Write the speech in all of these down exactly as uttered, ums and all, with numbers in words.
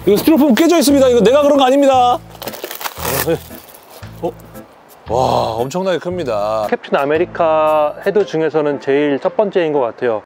이거 스티로폼 깨져 있습니다. 이거 내가 그런 거 아닙니다. 어? 와, 엄청나게 큽니다. 캡틴 아메리카 헤드 중에서는 제일 첫 번째인 것 같아요.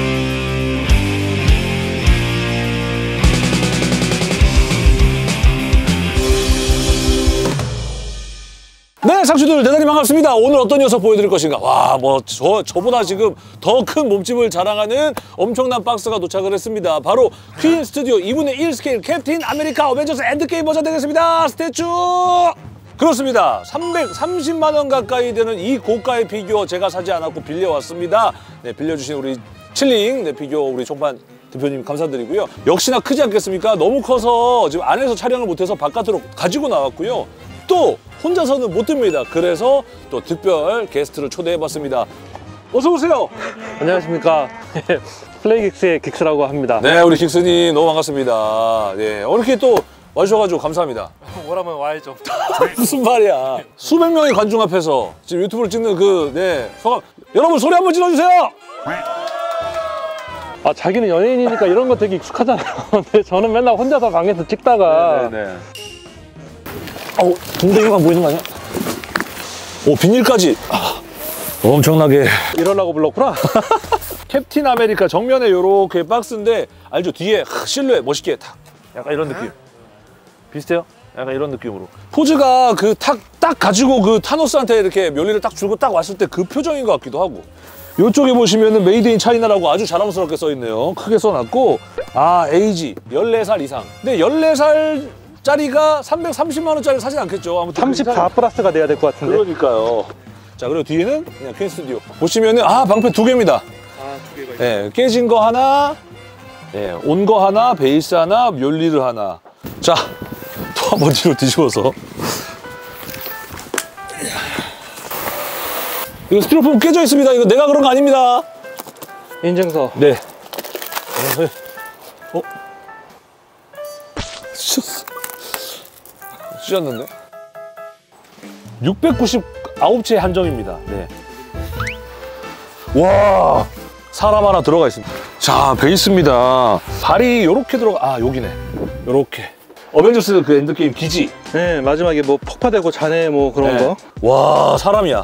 네, 상추들 대단히 반갑습니다. 오늘 어떤 녀석 보여드릴 것인가? 와, 뭐 저, 저보다 지금 더 큰 몸집을 자랑하는 엄청난 박스가 도착을 했습니다. 바로 퀸 스튜디오 이분의 일 스케일 캡틴 아메리카 어벤져스 엔드게임 버전 되겠습니다. 스태츄! 그렇습니다. 삼백삼십만 원 가까이 되는 이 고가의 피규어 제가 사지 않았고 빌려왔습니다. 네, 빌려주신 우리 칠링 네, 피규어 우리 총판 대표님 감사드리고요. 역시나 크지 않겠습니까? 너무 커서 지금 안에서 촬영을 못해서 바깥으로 가지고 나왔고요. 또 혼자서는 못 듭니다. 그래서 또 특별 게스트를 초대해봤습니다. 어서 오세요. 안녕하십니까. 플레이긱스의 긱스라고 합니다. 네, 우리 긱스님 너무 반갑습니다. 네, 이렇게 또 와주셔가지고 감사합니다. 오라면 와야죠. 무슨 말이야. 수백 명의 관중 앞에서 지금 유튜브를 찍는 그, 네, 소감. 여러분 소리 한번 질러주세요. 아, 자기는 연예인이니까 이런 거 되게 익숙하잖아요. 근데 저는 맨날 혼자서 방에서 찍다가 네네. 어우, 동댕이만 보이는 거 아니야? 오, 비닐까지. 아, 엄청나게. 이러려고 불렀구나. 캡틴 아메리카 정면에 이렇게 박스인데 알죠? 뒤에 실루엣 멋있게 탁. 약간 이런 느낌. 비슷해요? 약간 이런 느낌으로. 포즈가 그 탁 딱 가지고 그 타노스한테 이렇게 멸리를 딱 주고 딱 왔을 때 그 표정인 것 같기도 하고. 이쪽에 보시면은 메이드 인 차이나라고 아주 자랑스럽게 써있네요. 크게 써놨고, 아, 에이지 열네 살 이상. 근데 열네 살 짜리가 삼백삼십만 원짜리 사진 않겠죠? 아무튼 삼십사 플러스가 돼야 될 것 같은데. 그러니까요. 자, 그리고 뒤에는 그냥 퀸 스튜디오. 보시면은 아, 방패 두 개입니다. 아, 두 개가 있어요. 예, 깨진 거 하나, 예, 온 거 하나, 베이스 하나, 멸리르 하나. 자, 또 한 번 뒤로 뒤집어서. 이거 스티로폼 깨져 있습니다. 이거 내가 그런 거 아닙니다. 인증서. 네. 어? 찢었어. 찢었는데? 육백구십구 채 한정입니다. 네. 와, 사람 하나 들어가 있습니다. 자, 베이스입니다. 발이 요렇게 들어가, 아, 여기네. 요렇게. 어벤져스 그 엔드게임 기지. 네, 마지막에 뭐 폭파되고 잔해 뭐 그런 네. 거. 와, 사람이야.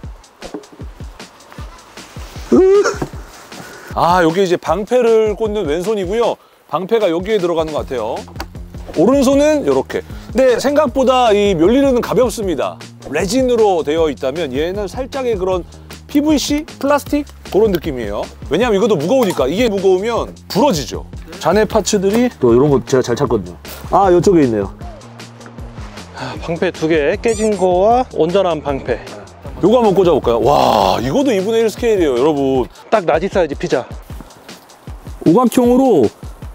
아, 여기 이제 방패를 꽂는 왼손이고요. 방패가 여기에 들어가는 것 같아요. 오른손은 이렇게. 근데 생각보다 이 멸리르는 가볍습니다. 레진으로 되어 있다면 얘는 살짝의 그런 피브이씨? 플라스틱? 그런 느낌이에요. 왜냐하면 이것도 무거우니까. 이게 무거우면 부러지죠. 잔해 파츠들이 또 이런 거 제가 잘 찾거든요. 아, 이쪽에 있네요. 방패 두 개 깨진 거와 온전한 방패. 요거 한번 꽂아볼까요? 와, 이것도 이분의 일 스케일이에요, 여러분. 딱 라지 사이즈 피자. 오각형으로.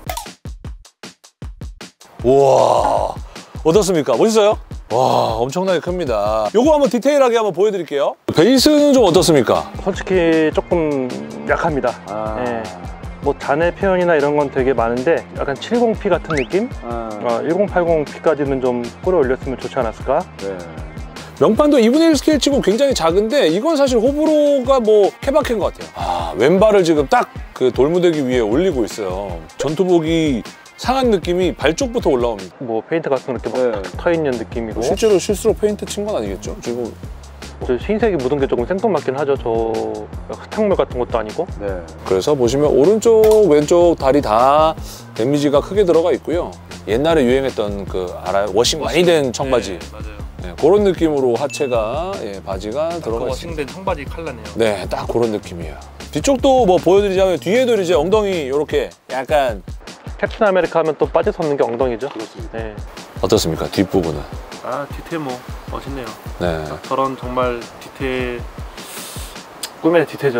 우와, 어떻습니까? 멋있어요? 와, 엄청나게 큽니다. 요거 한번 디테일하게 한번 보여드릴게요. 베이스는 좀 어떻습니까? 솔직히 조금 약합니다. 아... 네. 뭐 잔해 표현이나 이런 건 되게 많은데 약간 칠십 피 같은 느낌? 아... 어, 천팔십 피까지는 좀 끌어올렸으면 좋지 않았을까? 네. 명판도 이분의 일 스케일 치고 굉장히 작은데 이건 사실 호불호가 뭐 케바케인 것 같아요. 아, 왼발을 지금 딱 그 돌무더기 위에 올리고 있어요. 전투복이 상한 느낌이 발 쪽부터 올라옵니다. 뭐 페인트 같은 거 이렇게 막 네. 터있는 느낌이고. 실제로 실수로 페인트 친 건 아니겠죠? 지금. 저 흰색이 묻은 게 조금 생뚱맞긴 하죠. 저 흙탕물 같은 것도 아니고. 네. 그래서 보시면 오른쪽, 왼쪽 다리 다 데미지가 크게 들어가 있고요. 옛날에 유행했던 그 알아요? 워싱 많이 된 청바지. 네, 맞아요. 네, 그런 느낌으로 하체가 예, 바지가 들어가 있습니다. 워싱된 청바지 컬러네요. 네, 딱 그런 느낌이에요. 뒤쪽도 뭐 보여드리자면 뒤에도 이제 엉덩이 이렇게 약간 캡틴 아메리카 하면 또 빠질 수 없는 게 엉덩이죠. 그렇습니다. 네. 어떻습니까? 뒷부분은? 아, 디테일 뭐 멋있네요. 네. 저런 정말 디테일 꿈의 디테일죠.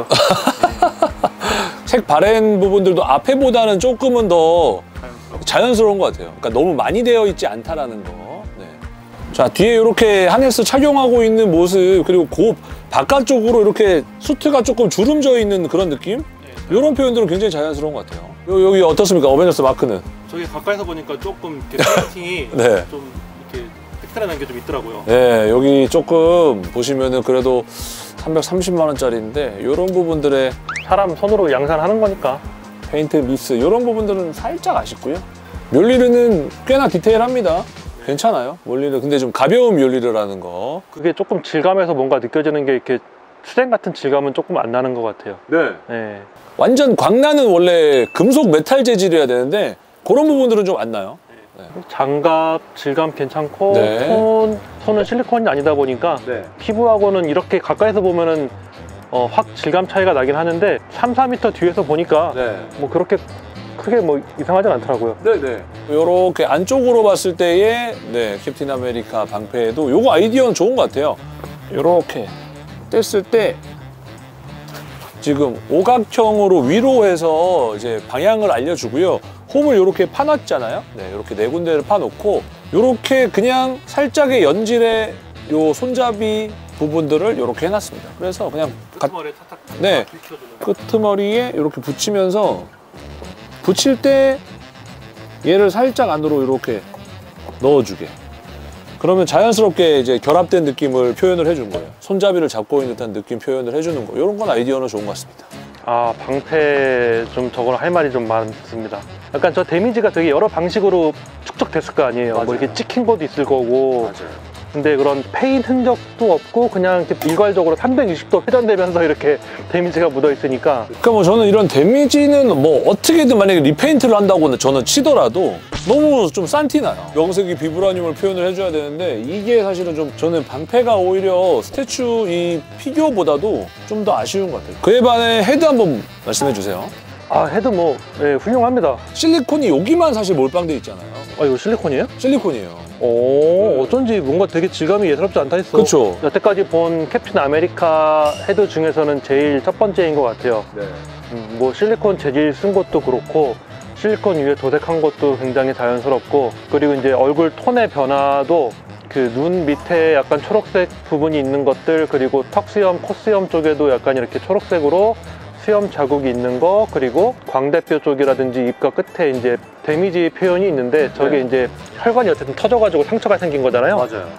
색 바랜 부분들도 앞에보다는 조금은 더 자연스럽고. 자연스러운 것 같아요. 그러니까 너무 많이 되어 있지 않다라는 거. 네. 자, 뒤에 이렇게 하네스 착용하고 있는 모습, 그리고 그 바깥쪽으로 이렇게 수트가 조금 주름져 있는 그런 느낌? 이런 표현들은 굉장히 자연스러운 것 같아요. 요, 여기 어떻습니까? 어벤져스 마크는? 저기 가까이서 보니까 조금 이렇게 페인팅이 네. 좀 이렇게 획달한 게 좀 있더라고요. 네, 여기 조금 보시면은 그래도 삼백삼십만 원짜리인데 이런 부분들의 사람 손으로 양산하는 거니까. 페인트 미스 이런 부분들은 살짝 아쉽고요. 뮬리르는 꽤나 디테일합니다. 괜찮아요. 뮬리르. 근데 좀 가벼운 뮬리르라는 거. 그게 조금 질감에서 뭔가 느껴지는 게 이렇게 수댕 같은 질감은 조금 안 나는 것 같아요. 네. 네. 완전 광나는 원래 금속 메탈 재질이어야 되는데 그런 부분들은 좀 안 나요. 네. 장갑 질감 괜찮고 네. 손, 손은 실리콘이 아니다 보니까 네. 피부하고는 이렇게 가까이서 보면은 어, 확 질감 차이가 나긴 하는데 삼, 사 미터 뒤에서 보니까 네. 뭐 그렇게 크게 뭐 이상하진 않더라고요. 네네. 요렇게 안쪽으로 봤을 때의 네, 캡틴 아메리카 방패에도 요거 아이디어는 좋은 것 같아요. 요렇게 뗐을 때 지금 오각형으로 위로 해서 이제 방향을 알려주고요. 홈을 요렇게 파놨잖아요. 네, 요렇게 네 군데를 파놓고 요렇게 그냥 살짝의 연질의 요 손잡이 부분들을 요렇게 해놨습니다. 그래서 그냥 가, 끄트머리에 탁탁 네. 비켜주는. 끄트머리에 이렇게 붙이면서 붙일 때 얘를 살짝 안으로 이렇게 넣어주게. 그러면 자연스럽게 이제 결합된 느낌을 표현을 해준 거예요. 손잡이를 잡고 있는 듯한 느낌 표현을 해주는 거. 이런 건 아이디어는 좋은 것 같습니다. 아, 방패 좀 저거는 할 말이 좀 많습니다. 약간 저 데미지가 되게 여러 방식으로 축적됐을 거 아니에요. 맞아요. 뭐 이렇게 찍힌 것도 있을 거고. 맞아요. 근데 그런 페인 흔적도 없고 그냥 이렇게 일괄적으로 삼백육십 도 회전되면서 이렇게 데미지가 묻어 있으니까. 그러니까 뭐 저는 이런 데미지는 뭐 어떻게든 만약에 리페인트를 한다고 저는 치더라도 너무 좀 싼티 나요. 영색이 비브라늄을 표현을 해줘야 되는데 이게 사실은 좀 저는 방패가 오히려 스태츄 이 피규어보다도 좀 더 아쉬운 것 같아요. 그에 반해 헤드 한번 말씀해 주세요. 아, 헤드 뭐 예, 훌륭합니다. 실리콘이 여기만 사실 몰빵돼 있잖아요. 아, 이거 실리콘이에요? 실리콘이에요. 오, 네. 어쩐지 뭔가 되게 질감이 예사롭지 않다 했어. 그쵸. 여태까지 본 캡틴 아메리카 헤드 중에서는 제일 첫 번째인 것 같아요. 네. 음, 뭐 실리콘 재질 쓴 것도 그렇고 실리콘 위에 도색한 것도 굉장히 자연스럽고, 그리고 이제 얼굴 톤의 변화도 그 눈 밑에 약간 초록색 부분이 있는 것들, 그리고 턱 수염, 코 수염 쪽에도 약간 이렇게 초록색으로 수염 자국이 있는 거, 그리고 광대뼈 쪽이라든지 입가 끝에 이제 데미지 표현이 있는데 저게 네. 이제 혈관이 어쨌든 터져가지고 상처가 생긴 거잖아요. 맞아요.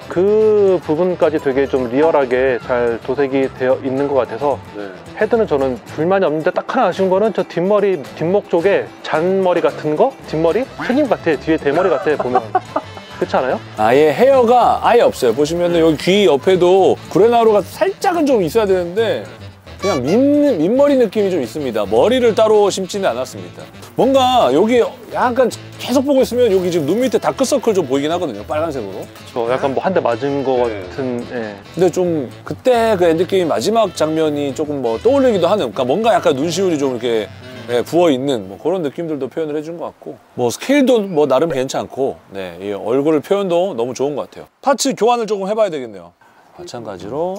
그 부분까지 되게 좀 리얼하게 잘 도색이 되어 있는 것 같아서 네. 헤드는 저는 불만이 없는데, 딱 하나 아쉬운 거는 저 뒷머리, 뒷목 쪽에 잔머리 같은 거? 뒷머리? 스님 같아. 뒤에 대머리 같아, 보면. 그렇지 않아요? 아예 헤어가 아예 없어요. 보시면은 여기 귀 옆에도 구레나루가 살짝은 좀 있어야 되는데 그냥 민, 민머리 느낌이 좀 있습니다. 머리를 따로 심지는 않았습니다. 뭔가 여기 약간 계속 보고 있으면 여기 지금 눈 밑에 다크서클 좀 보이긴 하거든요. 빨간색으로. 저 약간 뭐 한 대 맞은 거 네. 같은, 예. 근데 좀 그때 그 엔드게임 마지막 장면이 조금 뭐 떠올리기도 하는, 그러니까 뭔가 약간 눈시울이 좀 이렇게 예, 부어있는 뭐 그런 느낌들도 표현을 해준 것 같고, 뭐 스케일도 뭐 나름 괜찮고, 네, 이 얼굴 표현도 너무 좋은 것 같아요. 파츠 교환을 조금 해봐야 되겠네요. 마찬가지로.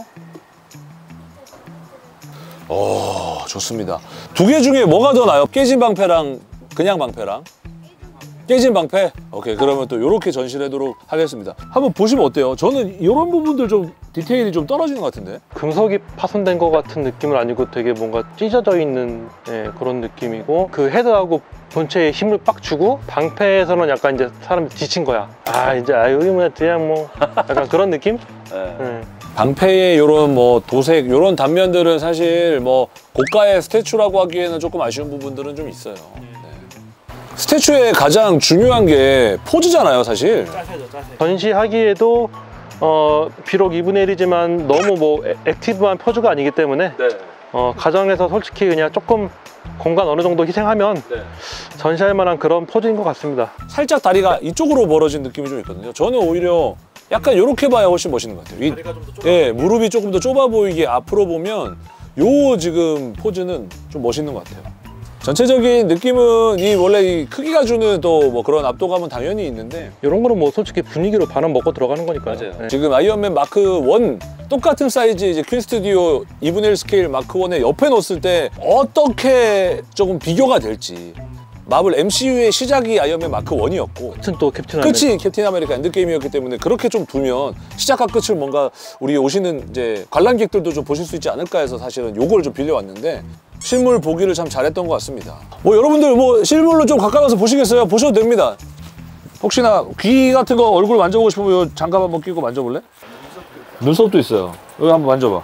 오, 좋습니다. 두 개 중에 뭐가 더 나아요? 깨진 방패랑 그냥 방패랑? 깨진 방패? 오케이, 그러면 또 이렇게 전시를 하도록 하겠습니다. 한번 보시면 어때요? 저는 이런 부분들 좀 디테일이 좀 떨어지는 것 같은데? 금속이 파손된 것 같은 느낌은 아니고 되게 뭔가 찢어져 있는, 예, 그런 느낌이고, 그 헤드하고 본체에 힘을 빡 주고 방패에서는 약간 이제 사람이 지친 거야. 아, 이제 아 여기 뭐 그냥 뭐 약간 그런 느낌? 네. 예. 방패의 이런 뭐 도색, 이런 단면들은 사실 뭐 고가의 스태츄라고 하기에는 조금 아쉬운 부분들은 좀 있어요. 네. 스태츄의 가장 중요한 게 포즈잖아요, 사실. 짜세죠, 짜세. 전시하기에도 어 비록 이분의 일이지만 너무 뭐 애- 액티브한 포즈가 아니기 때문에 네. 어 가정에서 솔직히 그냥 조금 공간 어느 정도 희생하면 네. 전시할 만한 그런 포즈인 것 같습니다. 살짝 다리가 이쪽으로 멀어진 느낌이 좀 있거든요. 저는 오히려 약간 이렇게 봐야 훨씬 멋있는 것 같아요. 이, 다리가 좀 더 좁아. 예, 무릎이 조금 더 좁아 보이게 앞으로 보면 요 지금 포즈는 좀 멋있는 것 같아요. 전체적인 느낌은 이 원래 이 크기가 주는 또 뭐 그런 압도감은 당연히 있는데, 이런 거는 뭐 솔직히 분위기로 반은 먹고 들어가는 거니까요. 네. 지금 아이언맨 마크 원 똑같은 사이즈 이제 퀸 스튜디오 이분의 일 스케일 마크 원에 옆에 놓았을 때 어떻게 조금 비교가 될지. 마블 엠씨유의 시작이 아이언맨 마크 원이었고 같은 또 캡틴 아메리카. 끝이 캡틴 아메리카 엔드게임이었기 때문에 그렇게 좀 두면 시작과 끝을 뭔가 우리 오시는 이제 관람객들도 좀 보실 수 있지 않을까 해서 사실은 요걸 좀 빌려왔는데, 실물 보기를 참 잘했던 것 같습니다. 뭐 여러분들 뭐 실물로 좀 가까이 와서 보시겠어요? 보셔도 됩니다. 혹시나 귀 같은 거 얼굴 만져보고 싶으면 요 장갑 한번 끼고 만져볼래? 눈썹도 있어요. 여기 한번 만져봐.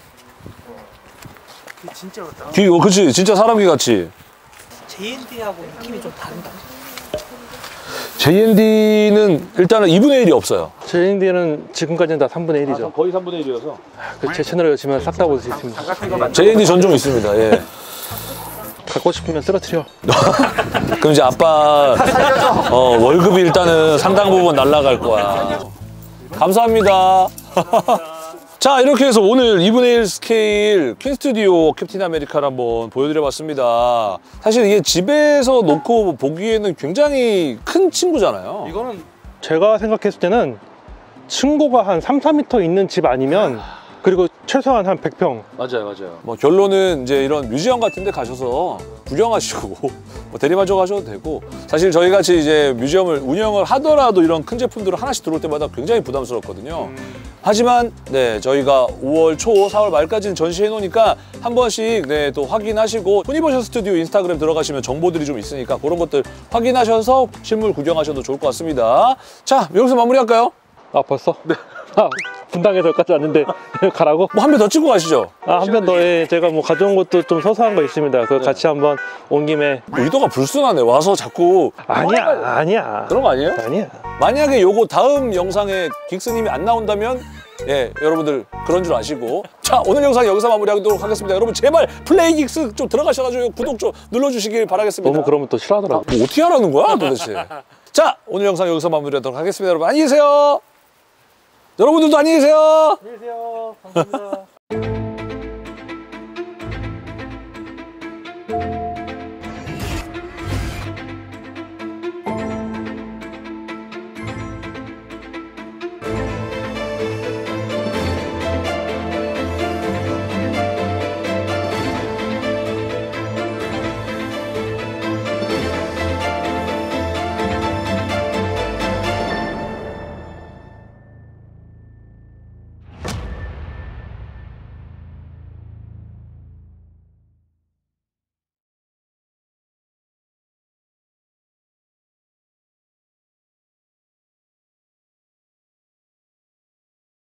진짜 같다. 귀, 어, 그치. 진짜 사람 귀 같이. 제이엔디하고 느낌이 좀 다른가? 제이엔디는 일단은 이분의 일이 없어요. 제이엔디는 지금까지는 다 삼분의 일이죠. 거의 삼분의 일이어서. 그 제 채널에 열시면 싹 다 볼 수 있습니다. 제이엔디 전종 있습니다. 예. 갖고 싶으면 쓰러뜨려. 그럼 이제 아빠 어, 월급이 일단은 상당 부분 날라갈 거야. 감사합니다. 자, 이렇게 해서 오늘 이분의 일 스케일 퀸 스튜디오 캡틴 아메리카를 한번 보여드려봤습니다. 사실 이게 집에서 놓고 보기에는 굉장히 큰 친구잖아요. 이거는 제가 생각했을 때는 층고가 한 삼, 사 미터 있는 집 아니면 그리고 최소한 한 백 평. 맞아요, 맞아요. 뭐 결론은 이제 이런 뮤지엄 같은 데 가셔서 구경하시고 뭐 대리만족 하셔도 되고, 사실 저희 같이 이제 뮤지엄을 운영을 하더라도 이런 큰 제품들을 하나씩 들어올 때마다 굉장히 부담스럽거든요. 음. 하지만 네, 저희가 오월 초, 사월 말까지는 전시해 놓으니까 한 번씩 네, 또 확인하시고 유니버셜 스튜디오 인스타그램 들어가시면 정보들이 좀 있으니까 그런 것들 확인하셔서 실물 구경하셔도 좋을 것 같습니다. 자, 여기서 마무리할까요? 아, 벌써? 네. 아, 분당에서 여기까지 왔는데 가라고? 뭐 한 편 더 찍고 가시죠. 아, 한 편 더. 예, 제가 뭐 가져온 것도 좀 소소한 거 있습니다. 그거 네. 같이 한번 온 김에. 의도가 불순하네. 와서 자꾸 아니야, 아니야. 그런 거 아니에요? 아니야. 만약에 요거 다음 영상에 긱스님이 안 나온다면 예, 여러분들 그런 줄 아시고, 자, 오늘 영상 여기서 마무리하도록 하겠습니다. 여러분 제발 플레이 긱스 좀 들어가셔가지고 구독 좀 눌러주시길 바라겠습니다. 너무 그러면 또 싫어하더라고. 뭐 어떻게 하라는 거야 도대체. 자, 오늘 영상 여기서 마무리하도록 하겠습니다. 여러분 안녕히 계세요. 여러분들도 안녕히 계세요. 안녕히 계세요. 감사합니다.